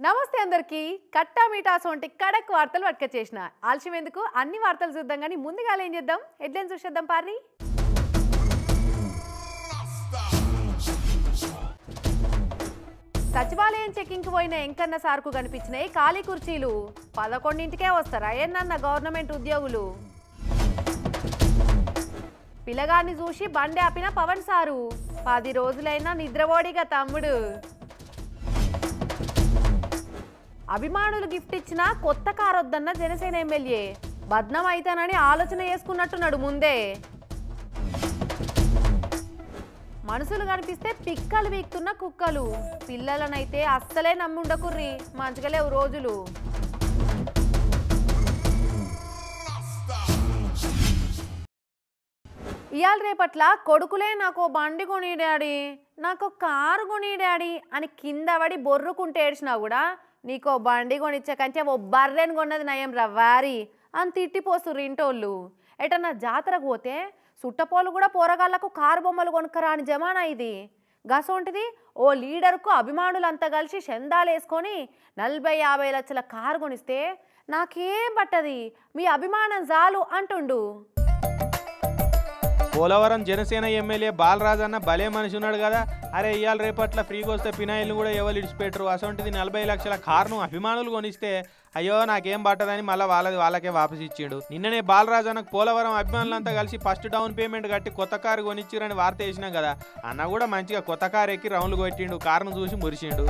నమస్తే అందరికీ కట్టా మీటాస్ వంటి కడక్ వార్తలు పట్టుకొచ్చేసిన ఆలస్యం ఎందుకు అన్ని వార్తలు చూద్దాం కానీ ముందుగా ఏం చేద్దాం హెడ్లైన్స్ చూసేద్దాం పారి సచివాలయం చెకింగ్కి పోయిన ఎంకన్న సార్కు కనిపించినాయి ఖాళీ కుర్చీలు 11ంటికే వస్తారా ఏనన్న గవర్నమెంట్ ఉద్యోగులు పిల్లగాన్ని చూసి బండి ఆపిన పవన్ సారు 10 రోజులైనా నిద్రపోడిగా తమ్ముడు అభిమానులు గిఫ్ట్ ఇచ్చిన కొత్త కారు వద్దన్న జనసేన ఎమ్మెల్యే బద్నం అయితానని ఆలోచన చేసుకున్నట్టున్నాడు ముందే మనుషులు కనిపిస్తే పిక్కలు వీక్తున్న కుక్కలు పిల్లలనైతే అస్సలే నమ్ముండకుర్రి మంచిగా లేవు రోజులు ఇయాల రేపట్ల కొడుకులే నాకు బండి కొని డాడీ నాకు కారు కొని డాడీ అని కింద పడి బొర్రుకుంటే ఏడ్చినా కూడా నీకో బండి కొనిచ్చే కంటే ఓ బర్రెని కొన్నది నయం రవ్వారి అని తిట్టిపోస్తుర్రు ఇంటోళ్ళు ఎటన్నా జాతరకు పోతే సుట్టపోలు కూడా పోరగాళ్లకు కారు బొమ్మలు కొనుక్కరా అని జమానా ఇది గసోంటిది ఓ లీడర్కు అభిమానులంతా కలిసి చందాలు వేసుకొని 40-50 లక్షల కారు కొనిస్తే నాకేం పట్టది మీ అభిమానం చాలు అంటుండు పోలవరం జనసేన ఎమ్మెల్యే బాలరాజన్న భలే మనిషి ఉన్నాడు కదా అరే ఇవాళ రేపట్ల ఫ్రీగా వస్తే పినాయిల్ని కూడా ఎవరు ఇడిచిపెట్టరు అసొంటిది 40 లక్షల కారును అభిమానులు కొనిస్తే అయ్యో నాకేం పట్టదని మళ్ళీ వాళ్ళకే వాపసు ఇచ్చాడు నిన్ననే బాలరాజన్నకు పోలవరం అభిమానులంతా కలిసి ఫస్ట్ డౌన్ పేమెంట్ కట్టి కొత్త కారు కొనిచ్చిరని వార్త వేసినాం కదా అన్న కూడా మంచిగా కొత్త కారు ఎక్కి రౌండ్లు కొట్టిండు కారును చూసి మురిసిండు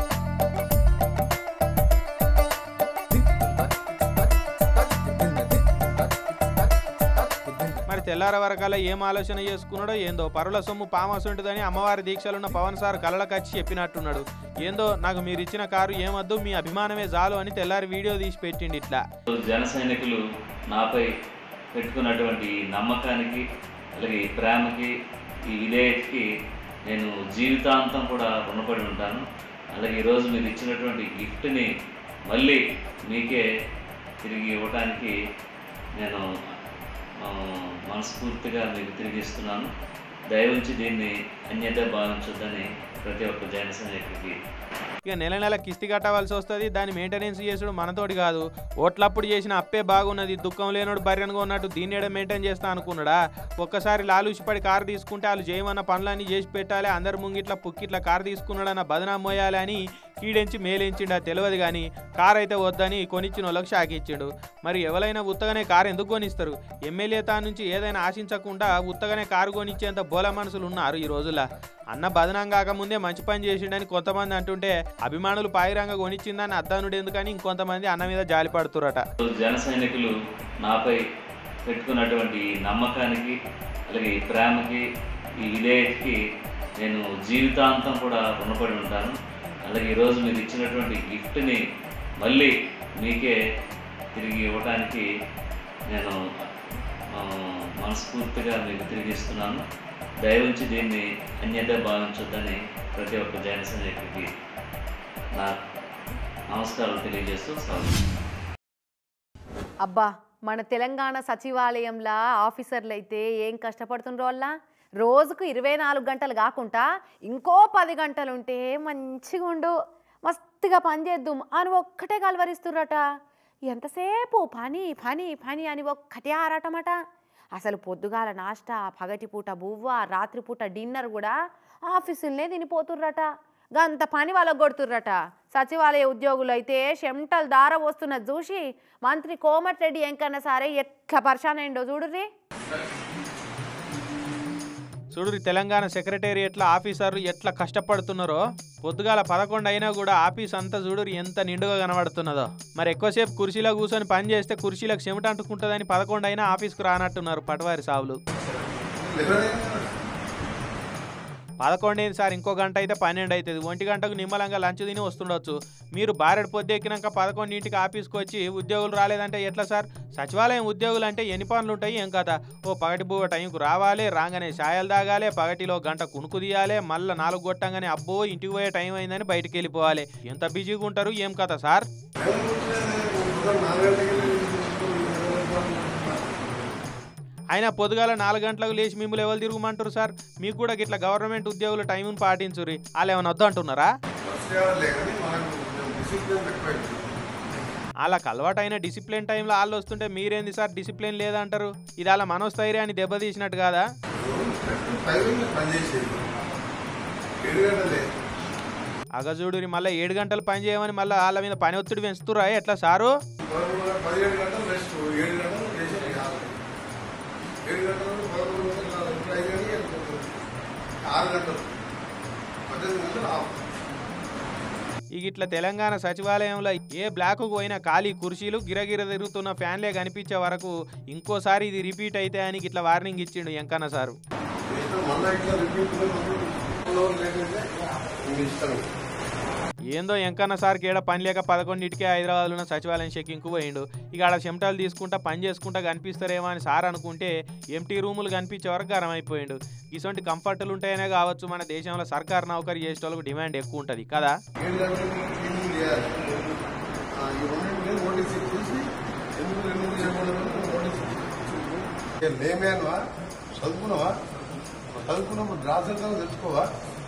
తెల్లార వరకాల ఏం ఆలోచన చేసుకున్నాడో ఏందో పరుల సొమ్ము పామస్ ఉంటుందని అమ్మవారి దీక్షలున్న పవన్ సార్ కళ్ళకు వచ్చి చెప్పినట్టున్నాడు ఏందో నాకు మీరు ఇచ్చిన కారు ఏమద్దు మీ అభిమానమే చాలు అని తెల్లారి వీడియో తీసి పెట్టిండి ఇట్లా జన సైనికులు నాపై పెట్టుకున్నటువంటి నమ్మకానికి అలాగే ఈ ప్రేమకి ఈ విధేయతకి నేను జీవితాంతం కూడా రుణపడి ఉంటాను అలాగే ఈరోజు మీరు ఇచ్చినటువంటి గిఫ్ట్ని మళ్ళీ మీకే తిరిగి ఇవ్వడానికి నేను మనస్ఫూర్తిగా మీకు తిరిగి ఇస్తున్నాను దయవుంచి దీన్ని అన్యత భావించొద్దని ప్రతి ఒక్క జన సైనికుడికి ఇక నెల కిస్తి కట్టవలసి వస్తుంది దాన్ని మెయింటెనెన్స్ చేసుడు మనతోటి కాదు ఓట్లప్పుడు చేసిన అప్పే బాగున్నది దుఃఖం లేనోడు బర్రెనుగా ఉన్నట్టు దీన్ని మెయింటైన్ చేస్తా అనుకున్నాడా ఒక్కసారి లాలూసిపడి కారు తీసుకుంటే వాళ్ళు చేయమన్న పనులన్నీ చేసి పెట్టాలి అందరు ముంగిట్ల పుక్కిట్ల కారు తీసుకున్నాడన్న బదనాం మోయాలి అని కీడెంచి మేలేంచిండా తెలియదు కానీ కారు అయితే వద్దని కొనిచ్చిన వాళ్ళకి షాక్ ఇచ్చాడు మరి ఎవరైనా ఉత్తగానే కారు ఎందుకు కొనిస్తారు ఎమ్మెల్యే తా నుంచి ఏదైనా ఆశించకుండా ఉత్తగానే కారు కొనిచ్చేంత బోల మనుషులు ఉన్నారు ఈ రోజుల్లో అన్న బదనాం కాకముందే మంచి పని చేసిండని కొంతమంది అంటుంటే అభిమానులు పాయిరంగా కొనిచ్చిందని అద్దానుడు ఎందుకని ఇంకొంతమంది అన్న మీద జాలి పడుతురట జన సైనికులు నాపై పెట్టుకున్నటువంటి నమ్మకానికి అలాగే ఈ ప్రేమకి ఈ విధేయతకి నేను జీవితాంతం కూడా రుణపడి ఉంటాను అలాగే ఈరోజు మీరు ఇచ్చినటువంటి గిఫ్ట్ని మళ్ళీ మీకే తిరిగి ఇవ్వడానికి నేను మనస్ఫూర్తిగా మీకు తిరిగి ఇస్తున్నాను దయవుంచి దీన్ని అన్యత భావించొద్దని ప్రతి ఒక్క జన సైనికుడికి నా నమస్కారాలు తెలియజేస్తూ అబ్బా మన తెలంగాణ సచివాలయంలో ఆఫీసర్లు అయితే ఏం కష్టపడుతుండ్రో వల్ల రోజుకు 24 గంటలు కాకుండా ఇంకో 10 గంటలు ఉంటే మంచిగా ఉండు మస్తుగా పని చేద్దాం అని ఒక్కటే కలవరిస్తుర్రట ఎంతసేపు పని పని పని అని ఒక్కటే ఆరాటమట అసలు పొద్దుగాల నాష్టా పగటిపూట బువ్వ రాత్రిపూట డిన్నర్ కూడా ఆఫీసులనే తినిపోతుర్రట గంత పని వాళ్ళకు కొడుతుర్రట సచివాలయ ఉద్యోగులు అయితే చెమటలు దార వస్తున్నది చూసి మంత్రి కోమటిరెడ్డి వెంకన్న సారే ఎట్లా పరిశాన్ అయిండో చూడుర్రీ చూడు తెలంగాణ సెక్రటేరియట్ల ఆఫీసర్లు ఎట్లా కష్టపడుతున్నారో పొద్దుగాల 11 అయినా కూడా ఆఫీస్ అంతా చూడు ఎంత నిండుగా కనబడుతున్నదో మరి ఎక్కువసేపు కుర్చీలో కూర్చొని పని చేస్తే కుర్చీలకు చెమట అంటుకుంటుందని 11 అయినా ఆఫీస్కు రానట్టున్నారు పటవారి సావులు 11 అయింది సార్ ఇంకో గంట అయితే 12 అవుతుంది 1 గంటకు నిమ్మలంగా లంచ్ తిని వస్తుండొచ్చు మీరు బారెడు పొద్దెక్కినాక 11ంటికి ఆఫీస్కి వచ్చి ఉద్యోగులు రాలేదంటే ఎట్లా సార్ సచివాలయం ఉద్యోగులు అంటే ఎన్ని పనులు ఉంటాయి ఏం కదా ఓ పగటి బువ్వ టైంకు రావాలి రాగానే ఛాయలు తాగాలి పగటిలో గంట కునుకు తీయాలి మళ్ళీ 4 కొట్టంగానే అబ్బో ఇంటికి పోయే టైం అయిందని బయటికి వెళ్ళిపోవాలి ఎంత బిజీగా ఉంటారు ఏం కదా సార్ అయినా పొద్దుగాల 4 గంటలకు లేచి మిమ్మల్ని ఎవరు తిరుగుమంటారు సార్ మీకు కూడా గిట్లా గవర్నమెంట్ ఉద్యోగుల టైంను పాటించురి వాళ్ళు ఏమైనా వద్దు అంటున్నారా వాళ్ళకి అలవాటైన డిసిప్లిన్ టైంలో వాళ్ళు వస్తుంటే మీరేంది సార్ డిసిప్లిన్ లేదంటారు? ఇది అలా మనోస్థైర్యాన్ని దెబ్బతీసినట్టు కాదా? అగజూడుని మళ్ళీ 7 గంటలు పని చేయమని మళ్ళీ వాళ్ళ మీద పని ఒత్తిడి పెంచుతురా ఎట్లా సారు? 17 గంటలు రెస్ట్, 7 గంటలు చేసేది 7 గంటలు 6 గంటలు 18 గంటలు ఆఫ్. ఇక ఇట్లా తెలంగాణ సచివాలయంలో ఏ బ్లాక్కు పోయినా ఖాళీ కుర్చీలు గిరగిర తిరుగుతున్న ఫ్యాన్లే కనిపించే వరకు ఇంకోసారి ఇది రిపీట్ అయితే అని ఇట్లా వార్నింగ్ ఇచ్చిండు వెంకన్న సారు. ఏందో వెంకన్న సార్కి ఏడ పని లేక 11ంటికే హైదరాబాద్లో ఉన్న సచివాలయం చెక్కింగ్కు పోయిండు. ఇక ఆడ చెమటలు తీసుకుంటా పని చేసుకుంటా కనిపిస్తారేమో అని సార్ అనుకుంటే ఎంటీ రూములు కనిపించే వరకు గరం అయిపోయిండు. ఇటువంటి కంఫర్ట్లు ఉంటాయనే కావచ్చు మన దేశంలో సర్కారు నౌకరీ చేసే వాళ్ళకు డిమాండ్ ఎక్కువ ఉంటుంది కదా. చదువుకున్నప్పుడు రాసిన తెచ్చుకోవా,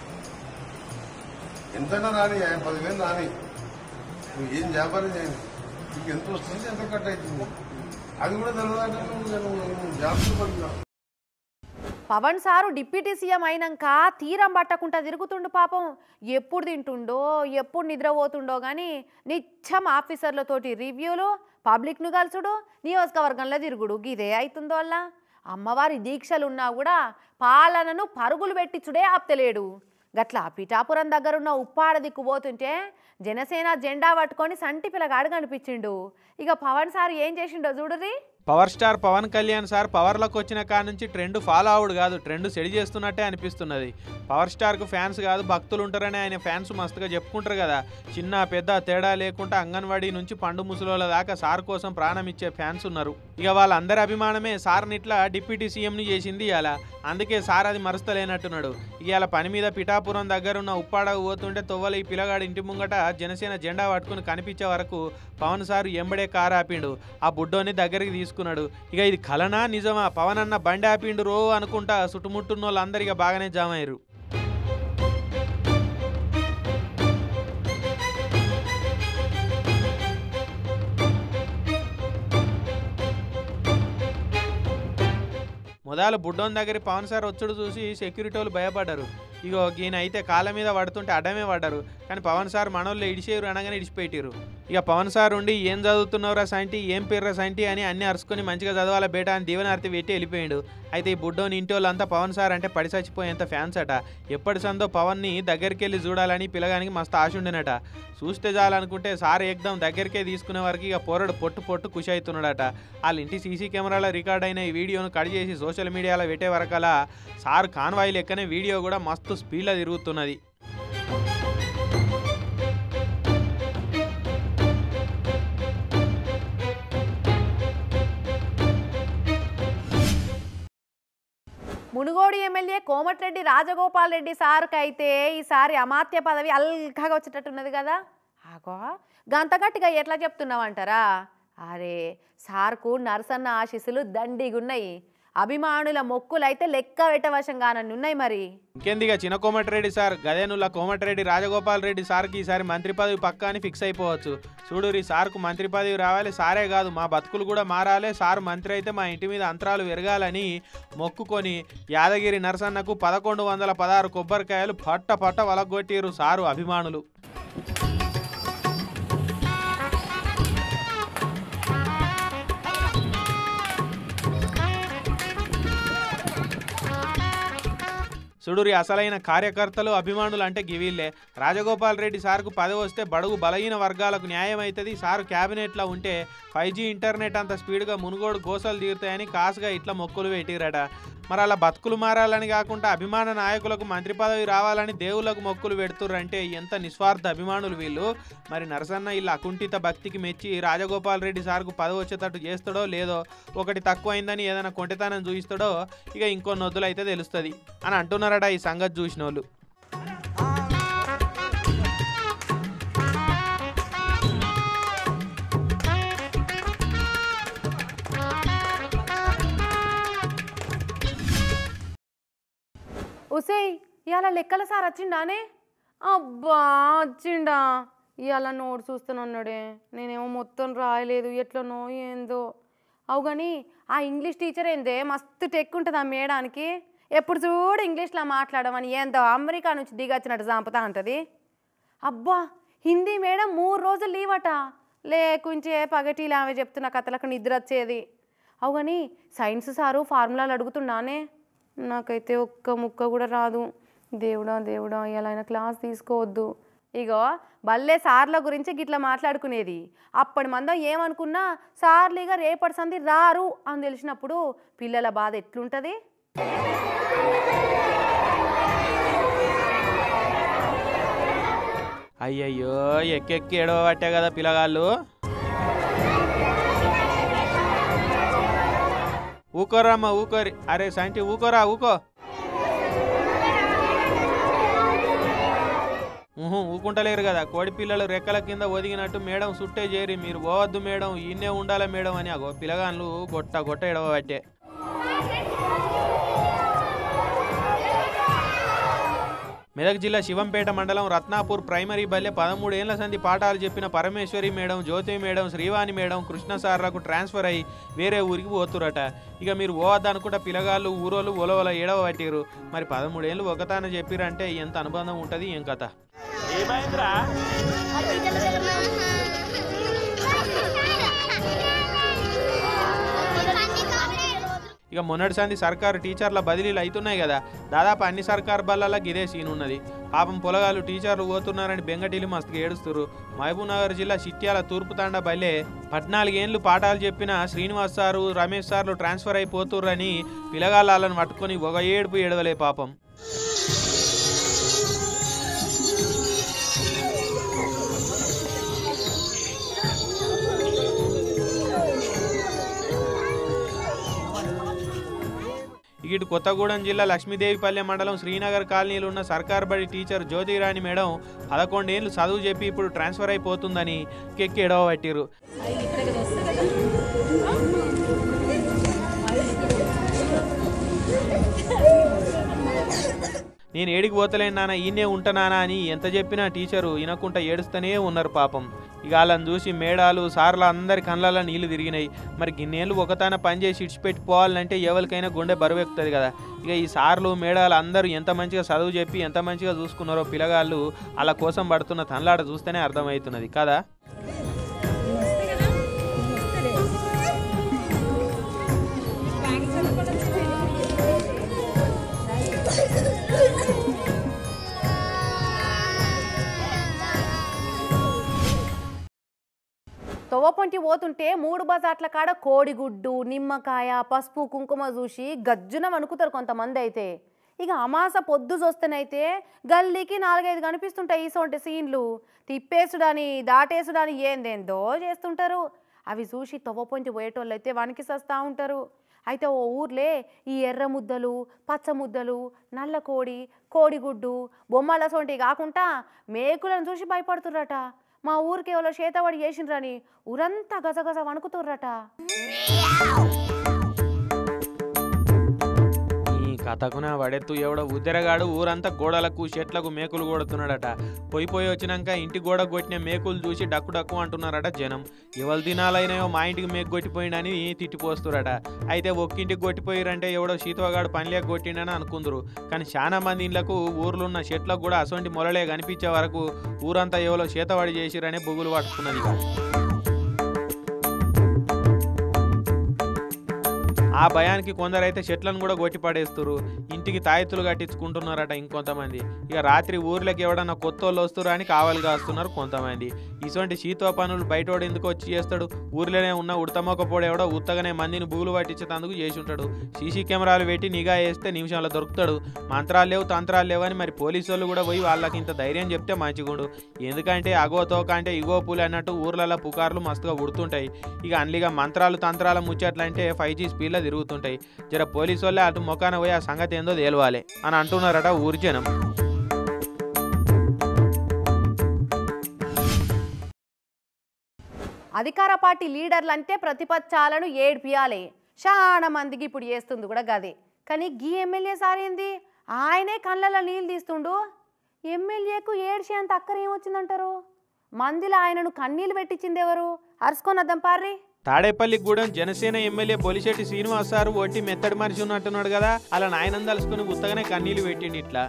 ఎంతైనా రాని 10,000 రాని, నువ్వు ఏం వ్యాపారం చేయండి, నీకు ఎంత వస్తుంది ఎంత కట్ అవుతుంది అది కూడా తెలియదంటే నువ్వు జాబ్స్ పడుతున్నావు. పవన్ సారు డిప్యూటీ సీఎం అయినాక తీరం పట్టకుండా తిరుగుతుండు పాపం. ఎప్పుడు తింటుండో ఎప్పుడు నిద్రపోతుండో కానీ నిత్యం ఆఫీసర్లతోటి రివ్యూలు, పబ్లిక్ను కలుసుడు, నియోజకవర్గంలో తిరుగుడు గిదే అవుతుందో వల్ల. అమ్మవారి దీక్షలున్నా కూడా పాలనను పరుగులు పెట్టించుడే ఆప్తలేడు. గట్లా పిఠాపురం దగ్గరున్న ఉప్పాడ దిక్కుపోతుంటే జనసేన జెండా పట్టుకొని సంటి పిల్లగాడు కనిపించిండు. ఇక పవన్ సార్ ఏం చేసిండో చూడుర్రి. Power star Pawan Kalyan sir పవర్లోకి వచ్చిన కాడ నుంచి ట్రెండ్ ఫాలో అవుడు కాదు, ట్రెండ్ సెడి చేస్తున్నట్టే అనిపిస్తున్నది. పవర్ స్టార్కు ఫ్యాన్స్ కాదు భక్తులు ఉంటారని ఆయన ఫ్యాన్స్ మస్తుగా చెప్పుకుంటారు కదా. చిన్న పెద్ద తేడా లేకుండా అంగన్వాడీ నుంచి పండు ముసలోళ్ళ దాకా సార్ కోసం ప్రాణం ఇచ్చే ఫ్యాన్స్ ఉన్నారు. ఇక వాళ్ళందరి అభిమానమే సార్ని ఇట్లా డిప్యూటీ సీఎంని చేసింది ఇవాళ. అందుకే సార్ అది మరుస్తలేనట్టున్నాడు. ఇవాళ పని మీద పిఠాపురం దగ్గరున్న ఉప్పాడకు పోతుంటే తొవ్వల ఈ పిల్లగాడు ఇంటి ముంగట జనసేన జెండా పట్టుకుని కనిపించే వరకు పవన్ సారు ఎంబడే కారు ఆపిండు. ఆ బుడ్డోని దగ్గరికి తీసుకున్నాడు. ఇక ఇది కలనా నిజమా? పవన్ అన్న బండి ఆపిండు రో అనుకుంటా చుట్టుముట్టున్న వాళ్ళందరికీ బాగానే జామ అయ్యారు. మొదలు బుడ్డోన్ దగ్గర పవన్ సార్ వచ్చుడు చూసి సెక్యూరిటీ వాళ్ళు భయపడ్డారు. ఇగో ఈయన అయితే కాళ్ళ మీద పడుతుంటే అడ్డమే పడ్డారు. కానీ పవన్ సార్ మనోళ్ళు ఇడిచేరు అనగానే ఇడిచిపెట్టారు. ఇక పవన్ సార్ ఉండి ఏం చదువుతున్నావురా సైంటి, ఏం పేర్రా సైంటి అని అన్ని అరుచుకొని మంచిగా చదవాలా బేటా అని దీవెనార్తి పెట్టి వెళ్ళిపోయాడు. అయితే ఈ బుడ్డోని ఇంటి వాళ్ళంతా పవన్ సార్ అంటే పడి చచ్చిపోయేంత ఫ్యాన్స్ అట. ఎప్పటి సందో పవన్ని దగ్గరికి వెళ్ళి చూడాలని పిల్లగానికి మస్తు ఆశ ఉండేనట. చూస్తే చాలనుకుంటే సార్ ఏకదం దగ్గరికే తీసుకునే వరకు ఇక పోరడు పొట్టు ఖుషి అవుతున్నాడట. వాళ్ళ ఇంటి సీసీ కెమెరాలో రికార్డ్ అయిన ఈ వీడియోను కట్ చేసి సోషల్ మీడియాలో పెట్టే వరకలా సార్ కాన్వాయ్ లెక్కనే వీడియో కూడా మస్తు స్పీడ్లో తిరుగుతున్నది. మునుగోడు ఎమ్మెల్యే కోమటిరెడ్డి రాజగోపాల్ రెడ్డి సార్కి అయితే ఈసారి అమాత్య పదవి అల్కగా వచ్చేటట్టున్నది కదా. ఆగో గంత గట్టిగా ఎట్లా చెప్తున్నావంటారా? అరే సార్కు నరసన్న ఆశీస్సులు దండిగున్నాయి. అభిమానుల మొక్కులైతే లెక్క పెట్టవశంగానని ఉన్నాయి. మరి ఇంకెందిగా చిన్న కోమటిరెడ్డి సార్ గదేనుల్ల కోమటిరెడ్డి రాజగోపాల్ రెడ్డి సార్కి ఈసారి మంత్రి పదవి పక్కా అని ఫిక్స్ అయిపోవచ్చు. చూడురి సార్కు మంత్రి పదవి రావాలి, సారే కాదు మా బతుకులు కూడా మారాలి, సార్ మంత్రి అయితే మా ఇంటి మీద అంతరాలు పెరగాలని మొక్కుకొని యాదగిరి నరసన్నకు 1116 కొబ్బరికాయలు పట్ట వలగొట్టిరు సారు అభిమానులు. చూడురి అసలైన కార్యకర్తలు అభిమానులు అంటే గివీళ్ళే. రాజగోపాల్ రెడ్డి సార్కు పదవి వస్తే బడుగు బలహీన వర్గాలకు న్యాయం అవుతుంది, సారు క్యాబినెట్లో ఉంటే 5G ఇంటర్నెట్ అంత స్పీడ్గా మునుగోడు గోసలు తీరుతాయని కాసుగా ఇట్లా మొక్కులు పెట్టిరట. మరి అలా బతుకులు మారాలని కాకుండా అభిమాన నాయకులకు మంత్రి పదవి రావాలని దేవుళ్లకు మొక్కులు పెడుతుర్రంటే ఎంత నిస్వార్థ అభిమానులు వీళ్ళు. మరి నరసన్న ఇలా అకుంఠిత భక్తికి మెచ్చి రాజగోపాల్ రెడ్డి సార్కు పదవి వచ్చేటట్టు చేస్తాడో లేదో, ఒకటి తక్కువైందని ఏదైనా కొంటెతనం చూపిస్తాడో ఇక ఇంకొన్ని వద్దులు అయితే తెలుస్తుంది అని అంటున్నారట ఈ సంగతి చూసిన వాళ్ళు. ఉసేయ్ ఇవాళ లెక్కల సార్ వచ్చిండానే? అబ్బా వచ్చిండా? ఇవాళ నోటు చూస్తానన్నాడే, నేనేమో మొత్తం రాయలేదు, ఎట్లనో ఏందో. అవు కానీ ఆ ఇంగ్లీష్ టీచర్ ఏందే మస్తు టెక్ ఉంటుంది ఆ మేడానికి, ఎప్పుడు చూడు ఇంగ్లీష్లో మాట్లాడమని ఏందో అమెరికా నుంచి దిగొచ్చినట్టు చంపుతా ఉంటుంది. అబ్బా హిందీ మేడం 3 రోజులు లీవ్ అట, లేకుంటే పగటీలు ఆమె చెప్తున్న కథలకు నిద్ర వచ్చేది. అవు కానీ సైన్స్ సారు ఫార్ములాలు అడుగుతున్నానే, నాకైతే ఒక్క ముక్క కూడా రాదు. దేవుడా దేవుడా ఇలా ఆయన క్లాస్ తీసుకోవద్దు. ఇగో బల్లే సార్ల గురించి గిట్లా మాట్లాడుకునేది. అప్పటి మందం ఏమనుకున్నా సార్లుగా రేపటి సంది రారు అని తెలిసినప్పుడు పిల్లల బాధ ఎట్లుంటుంది. అయ్యయ్యో ఎక్కెక్కి ఏడవబట్టే కదా పిల్లగాళ్ళు. ఊకోరమ్మ ఊకోరి. అరే సంటి ఊకోరా ఊకో. ఊకుంటలేరు కదా, కోడి పిల్లలు రెక్కల కింద ఒదిగినట్టు మేడం సుట్టే చేరి మీరు పోవద్దు మేడం ఈయనే ఉండాలి మేడం అని అగో పిల్లగాళ్ళు గొట్ట ఎడవబట్టే. మెదక్ జిల్లా శివంపేట మండలం రత్నాపూర్ ప్రైమరీ బల్లె 13 ఏళ్ల సంది పాఠాలు చెప్పిన Parameshwari madam, Jyothi madam, Srivani madam Krishna సార్లకు ట్రాన్స్ఫర్ అయ్యి వేరే ఊరికి పోతురట. ఇక మీరు పోవద్దనుకుంటా పిల్లగాళ్ళు ఊరోళ్ళు ఒలవల ఏడవ పట్టిరు. మరి 13 ఏళ్ళు ఒకతాన చెప్పిరంటే ఎంత అనుబంధం ఉంటుంది ఏం కథ. ఏమైందిరా? ఇక మొన్నటి సంది సర్కారు టీచర్ల బదిలీలు అవుతున్నాయి కదా, దాదాపు అన్ని సర్కారు బళ్ళల్లో ఇదే సీన్ ఉన్నది. పాపం పొలగాళ్ళు టీచర్లు పోతున్నారని బెంగటీలు మస్తుగా ఏడుస్తున్నారు. మహబూబ్నగర్ జిల్లా చిట్యాల తూర్పు తాండ బల్లే 14 ఏళ్ళు పాఠాలు చెప్పిన శ్రీనివాస్ సారు, రమేష్ సార్లు ట్రాన్స్ఫర్ అయిపోతుర్రని పిల్లగాళ్ళను పట్టుకొని ఒక ఏడుపు ఏడవలే పాపం. ఇటు కొత్తగూడెం జిల్లా లక్ష్మీదేవిపల్లె మండలం శ్రీనగర్ కాలనీలో ఉన్న సర్కార్ బడి టీచర్ జ్యోతిరాణి మేడం 11 ఏళ్ళు చదువు చెప్పి ఇప్పుడు ట్రాన్స్ఫర్ అయిపోతుందని కెక్కి ఎడవబట్టిరు. నేను ఏడికి పోతలేను నాన్న ఈయనే ఉంటున్నానా అని ఎంత చెప్పినా టీచరు వినకుండా ఏడుస్తూనే ఉన్నారు పాపం. ఇక వాళ్ళని చూసి మేడాలు సార్లు అందరి కళ్ళల్లో నీళ్లు తిరిగినాయి. మరి గిన్నేళ్ళు ఒకతాన పనిచేసి ఇడిచిపెట్టి పోవాలంటే ఎవరికైనా గుండె బరువెక్కుతుంది కదా. ఇక ఈ సార్లు మేడాలు అందరూ ఎంత మంచిగా చదువు చెప్పి ఎంత మంచిగా చూసుకున్నారో పిల్లగాళ్ళు వాళ్ళ కోసం పడుతున్న తనలాట చూస్తేనే అర్థమవుతున్నది కదా. తొవ్వపొంటి పోతుంటే 3 బజాట్ల కాడ కోడిగుడ్డు, నిమ్మకాయ, పసుపు, కుంకుమ చూసి గజ్జున వణుకుతారు కొంతమంది. అయితే ఇక అమాస పొద్దు చూస్తేనైతే గల్లీకి 4-5 కనిపిస్తుంటాయి ఈసొంటి సీన్లు. తిప్పేసుడని దాటేసుడని ఏందేందో చేస్తుంటారు. అవి చూసి తొవ్వపొంటి పోయేటోళ్ళు అయితే వణికి సస్తా ఉంటారు. అయితే ఓ ఊర్లే ఈ ఎర్ర ముద్దలు, పచ్చ ముద్దలు, నల్ల కోడి, కోడిగుడ్డు, బొమ్మల సొంటి కాకుండా మేకులను చూసి భయపడుతుర్రట. మా ఊరికి ఎవరో చేతబడి చేసిండ్రని ఊరంతా గజగజ వణుకుతుర్రట. కథకున వడెత్తు ఎవడో ఉద్దెరగాడు ఊరంతా గోడలకు చెట్లకు మేకులు కొడుతున్నాడట. పోయి వచ్చినాక ఇంటి గోడ కొట్టిన మేకులు చూసి డక్కు డక్కు అంటున్నారట జనం. ఎవరు దినాలైనాయో మా ఇంటికి మేకు కొట్టిపోయిండని తిట్టిపోస్తురట. అయితే ఒక్కింటికి కొట్టిపోయిరంటే ఎవడో శీతవగాడు పనిలేక కొట్టిండని అనుకుందరు. కానీ చాలా మంది ఇళ్లకు ఊర్లున్న చెట్లకు కూడా అసొంటి మొలలే కనిపించే వరకు ఊరంతా ఎవరో చేతబడి చేసిరనే బొగులు పట్టుకున్నది. ఆ భయానికి కొందరైతే చెట్లను కూడా కొట్టి పడేస్తున్నారు. ఇంటికి తాయెత్తులు కట్టించుకుంటున్నారట ఇంకొంతమంది. ఇక రాత్రి ఊర్లోకి ఎవడన్నా కొత్త వాళ్ళు వస్తున్నారు అని కావాలి కాస్తున్నారు కొంతమంది. ఇటువంటి శీతో పనులు బయటోడు ఎందుకు వచ్చి చేస్తాడు? ఊర్లోనే ఉన్న ఉడతమొకపోడు ఎవడో ఉత్తగానే మందిని బూగులు పట్టించేందుకు చేసి ఉంటాడు. సీసీ కెమెరాలు పెట్టి నిఘా వేస్తే నిమిషంలో దొరుకుతాడు. మంత్రాలు లేవు తంత్రాలు లేవు అని మరి పోలీసు వాళ్ళు కూడా పోయి వాళ్ళకి ఇంత ధైర్యం చెప్తే మంచిగుండు. ఎందుకంటే అగో తోక అంటే ఇగో పూలు అన్నట్టు ఊర్లలో పుకార్లు మస్తుగా ఉడుతుంటాయి. ఇక అన్లిగా మంత్రాలు తంత్రాల ముచ్చట్లంటే 5G స్పీడ్లో తిరుగుతుంటాయి. జర పోలీసు వాళ్ళే అటు మొఖాన పోయి ఆ సంగతి ఏందో తేలవాలి అని అంటున్నారట ఊరి జనం. అధికార పార్టీ లీడర్లు అంటే ప్రతిపక్షాలను ఏడ్పియాలి. చాలా మందికి ఇప్పుడు చేస్తుంది కూడా గదే. కానీ గీ ఎమ్మెల్యే సారేంది ఆయనే కళ్ళల్లో నీళ్ళు తీస్తుండు. ఎమ్మెల్యేకు ఏడ్చేంత అక్కర ఏమొచ్చిందంటారు? మందిలో ఆయనను కన్నీళ్ళు పెట్టించింది ఎవరు? అరుచుకొని వద్దాం పార్రి. తాడేపల్లిగూడెం జనసేన ఎమ్మెల్యే బొలిశెట్టి శ్రీనివాస్ సారు ఒట్టి మెత్తడి మనిషి ఉన్నట్టున్నాడు కదా, అలా నాయనం తలుసుకుని ఉత్తగానే కన్నీళ్ళు పెట్టిండి. ఇట్లా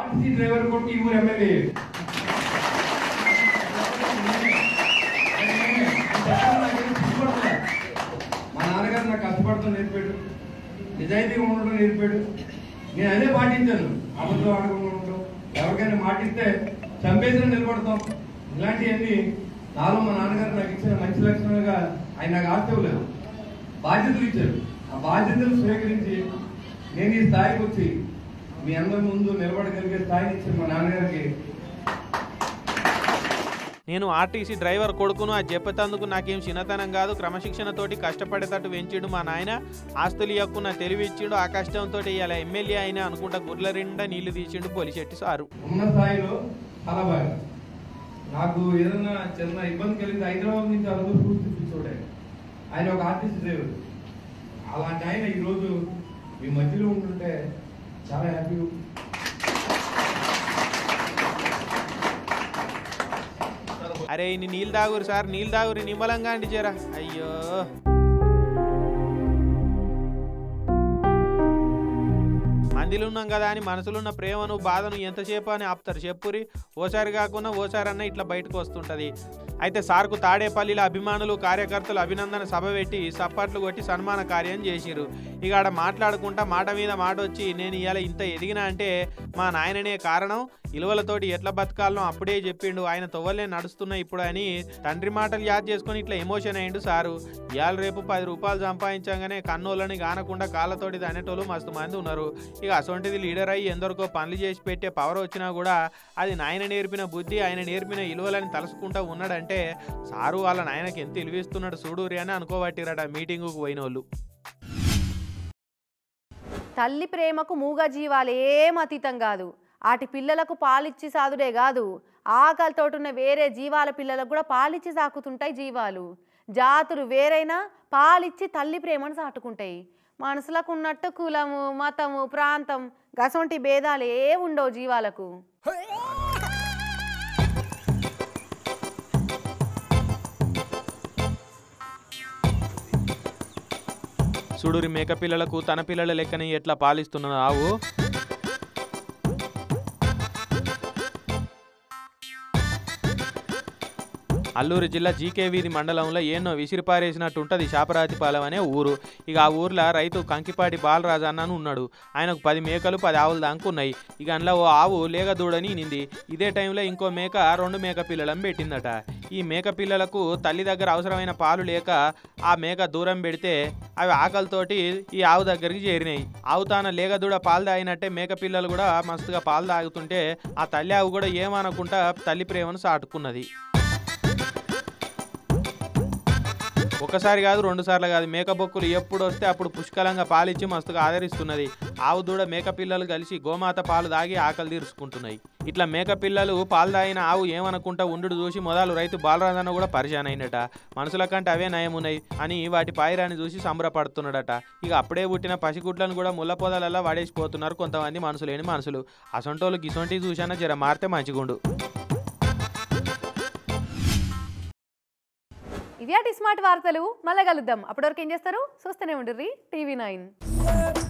మా నాన్నగారు నాకు కష్టపడతాం నేర్పాడు, నిజాయితీగా ఉండడం నేర్పాడు. నేను అదే పాటించాను. అబద్ధం ఆడకుండా ఉండడం, ఎవరికైనా మాటిస్తే చంపేసిన నిలబడతాం. ఇలాంటివన్నీ నాలో మా నాన్నగారు నాకు ఇచ్చిన మంచి లక్షణాలుగా ఆయన నాకు ఆశివ్వలేదు, బాధ్యతలు ఇచ్చారు. ఆ బాధ్యతలు స్వీకరించి నేను ఈ స్థాయికి వచ్చి మీ అందరి ముందు నిలబడగలిగే స్థాయిని ఇచ్చిన మా నాన్నగారికి. నేను ఆర్టీసీ డ్రైవర్ కొడుకును, అది చెప్పేందుకు నాకేం చిన్నతనం కాదు, క్రమశిక్షణతోటి కష్టపడేటట్టు పెంచిండు మా నాయన. ఆస్తులు ఇవ్వకున్న తెలివి ఇచ్చిండు, ఆ కష్టంతో ఇలా ఎమ్మెల్యే అయినా అనుకుంటా గుర్ల నిండా నీళ్లు తీసిండు బొలిశెట్టి సారు. ఉన్న స్థాయిలో చాలా బాగా నాకు ఏదైనా చిన్న ఇబ్బంది కలిగితే హైదరాబాద్ నుంచి అలా పూర్తి చూడే ఆయన ఒక ఆర్టీసీ డ్రైవర్. అలాంటి ఆయన ఈరోజు మీ మధ్యలో ఉంటుంటే చాలా హ్యాపీగా. అరే ఇన్ని నీళ్ళు తాగురు సార్, నీళ్ళు తాగురు నిమ్మలంగా అండి జరా. అయ్యో మందిలో ఉన్నాం కదా అని మనసులున్న ప్రేమను బాధను ఎంతసేపు అని ఆపుతారు చెప్పురి. ఓసారి కాకుండా ఓసారి అన్న ఇట్లా బయటకు వస్తుంటది. అయితే సార్కు తాడేపల్లిలో అభిమానులు కార్యకర్తలు అభినందన సభ పెట్టి సప్పట్లు కొట్టి సన్మాన కార్యం చేసిరు. ఇక ఆడ మాట్లాడుకుంటా మాట మీద మాట వచ్చి, నేను ఇవాళ ఇంత ఎదిగినా అంటే మా నాయననే కారణం, ఇలువలతోటి ఎట్లా బతకాలనో అప్పుడే చెప్పిండు, ఆయన తొవ్వలే నడుస్తున్నా ఇప్పుడు అని తండ్రి మాటలు యాద్ చేసుకుని ఇట్లా ఎమోషన్ అయ్యిండు సారు. ఇవాళ రేపు 10 రూపాయలు సంపాదించగానే కన్నోళ్ళని కానకుండా కాళ్ళతోటి అనేటోళ్ళు మస్తు మంది ఉన్నారు. ఇక అసొంటిది లీడర్ అయ్యి ఎందరికో పనులు చేసి పెట్టే పవర్ వచ్చినా కూడా అది నాయన నేర్పిన బుద్ధి, ఆయన నేర్పిన ఇలువలని తలుసుకుంటూ ఉన్నాడంటే సారు వాళ్ళ నాయనకి ఎంత ఇలువిస్తున్నాడు చూడూరి అని అనుకోబట్టిరట మీటింగుకు పోయిన వాళ్ళు. తల్లి ప్రేమకు మూగ జీవాలు ఏం అతీతం కాదు. వాటి పిల్లలకు పాలిచ్చి సాదుడే కాదు, ఆకలితోటున్న వేరే జీవాల పిల్లలకు కూడా పాలిచ్చి సాకుతుంటాయి జీవాలు. జాతులు వేరైనా పాలిచ్చి తల్లి ప్రేమను సాటుకుంటాయి. మనసులకు ఉన్నట్టు కులము, మతము, ప్రాంతం గసొంటి భేదాలు ఏ ఉండవు జీవాలకు. చూడురి మేక పిల్లలకు తన పిల్లల లెక్కని ఎట్లా పాలిస్తున్న ఆవు. అల్లూరు జిల్లా జీకే వీధి మండలంలో ఎన్నో విసిరిపారేసినట్టు ఉంటుంది శాపరాతిపాలెం అనే ఊరు. ఇక ఆ ఊర్లో రైతు కంకిపాటి బాలరాజు అన్నను ఉన్నాడు. ఆయనకు 10 మేకలు 10 ఆవులు దాక్కున్నాయి. ఇక అందులో ఓ ఆవు లేగదూడని నింది. ఇదే టైంలో ఇంకో మేక 2 మేక పిల్లలను పెట్టిందట. ఈ మేక పిల్లలకు తల్లి దగ్గర అవసరమైన పాలు లేక ఆ మేక దూరం పెడితే అవి ఆకలితోటి ఈ ఆవు దగ్గరికి చేరినాయి. ఆవు తాన లేగదూడ పాలు తాగినట్టే మేక పిల్లలు కూడా మస్తుగా పాలు తాగుతుంటే ఆ తల్లి ఆవు కూడా ఏమనకుండా తల్లి ప్రేమను సాటుకున్నది. ఒకసారి కాదు 2 సార్లు కాదు, మేక బొక్కులు ఎప్పుడు వస్తే అప్పుడు పుష్కలంగా పాలిచ్చి మస్తుగా ఆదరిస్తున్నది. ఆవు దూడ మేక పిల్లలు కలిసి గోమాత పాలు దాగి ఆకలి తీర్చుకుంటున్నాయి. ఇట్లా మేక పిల్లలు పాలు తాగిన ఆవు ఏమనుకుంటా ఉండు చూసి మొదలు రైతు బాలరాజన్న కూడా పరిశాన్ అయినట. మనుషుల కంటే అవే నయమున్నాయి అని వాటి పాయిరాన్ని చూసి సంబరపడుతున్నాడట. ఇక అప్పుడే పుట్టిన పసిగుడ్లను కూడా ముళ్ళ పొదలలా వాడేసిపోతున్నారు కొంతమంది మనసులేని మనుషులు. అసొంటోళ్ళకి ఇసొంటి చూసినా జర మారితే మంచిగుండు. ఇవి స్మార్ట్ వార్తలు. మళ్ళీ కలుద్దాం. అప్పటివరకు ఏం చేస్తారు? చూస్తూనే ఉండుర్రి TV9.